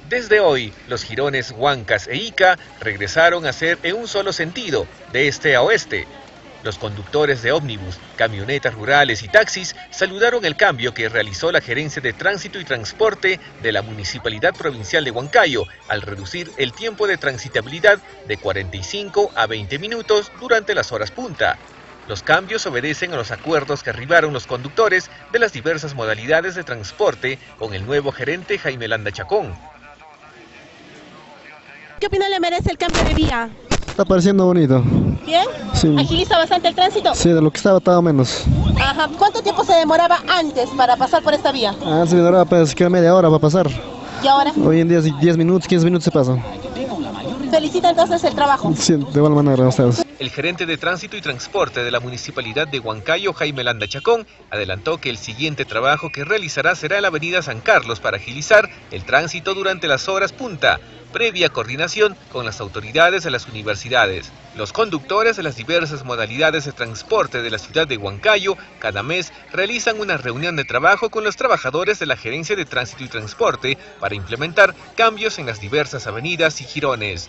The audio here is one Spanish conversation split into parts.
Desde hoy, los jirones Huancas e Ica regresaron a ser en un solo sentido, de este a oeste. Los conductores de ómnibus, camionetas rurales y taxis saludaron el cambio que realizó la Gerencia de Tránsito y Transporte de la Municipalidad Provincial de Huancayo al reducir el tiempo de transitabilidad de 45 a 20 minutos durante las horas punta. Los cambios obedecen a los acuerdos que arribaron los conductores de las diversas modalidades de transporte con el nuevo gerente Jaime Landa Chacón. ¿Qué opinión le merece el cambio de vía? Está pareciendo bonito. ¿Bien? Sí. ¿Agiliza bastante el tránsito? Sí, de lo que estaba menos. Ajá. ¿Cuánto tiempo se demoraba antes para pasar por esta vía? Se me demoraba pues que media hora para pasar. ¿Y ahora? Hoy en día 10 minutos, 15 minutos se pasa. Felicita entonces el trabajo. Sí, de igual manera a ustedes. El gerente de Tránsito y Transporte de la Municipalidad de Huancayo, Jaime Landa Chacón, adelantó que el siguiente trabajo que realizará será en la avenida San Carlos para agilizar el tránsito durante las horas punta, previa coordinación con las autoridades de las universidades. Los conductores de las diversas modalidades de transporte de la ciudad de Huancayo cada mes realizan una reunión de trabajo con los trabajadores de la Gerencia de Tránsito y Transporte para implementar cambios en las diversas avenidas y jirones.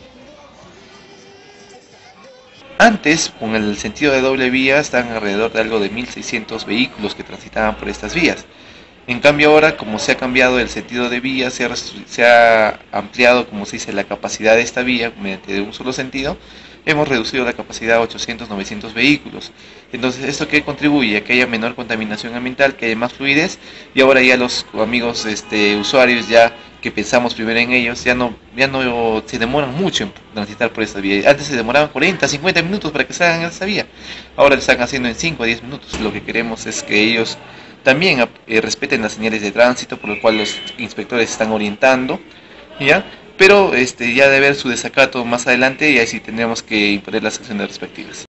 Antes, con el sentido de doble vía, estaban alrededor de algo de 1.600 vehículos que transitaban por estas vías. En cambio ahora, como se ha cambiado el sentido de vía, se ha ampliado, como se dice, la capacidad de esta vía mediante un solo sentido, hemos reducido la capacidad a 800, 900 vehículos. Entonces, ¿esto qué contribuye? A que haya menor contaminación ambiental, que haya más fluidez, y ahora ya los amigos usuarios, ya que pensamos primero en ellos, ya no se demoran mucho en transitar por esta vía. Antes se demoraban 40, 50 minutos para que salgan a esta vía. Ahora lo están haciendo en 5 a 10 minutos. Lo que queremos es que ellos también respeten las señales de tránsito, por lo cual los inspectores están orientando, ¿ya? Pero ya de ver su desacato más adelante, y ahí sí tendríamos que imponer las sanciones respectivas.